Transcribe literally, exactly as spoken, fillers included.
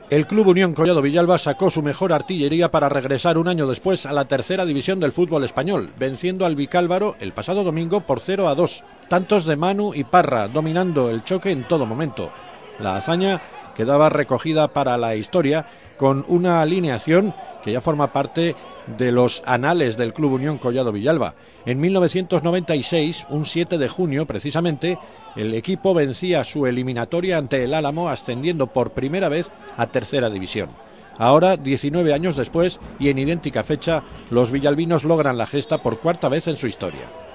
El Club Unión Collado Villalba sacó su mejor artillería para regresar un año después a la tercera división del fútbol español, venciendo al Vicálvaro el pasado domingo por cero a dos. Tantos de Manu y Parra, dominando el choque en todo momento. La hazaña quedaba recogida para la historia con una alineación que ya forma parte de los anales del Club Unión Collado Villalba. En mil novecientos noventa y seis, un siete de junio precisamente, el equipo vencía su eliminatoria ante el Álamo, ascendiendo por primera vez a tercera división. Ahora, diecinueve años después y en idéntica fecha, los villalbinos logran la gesta por cuarta vez en su historia.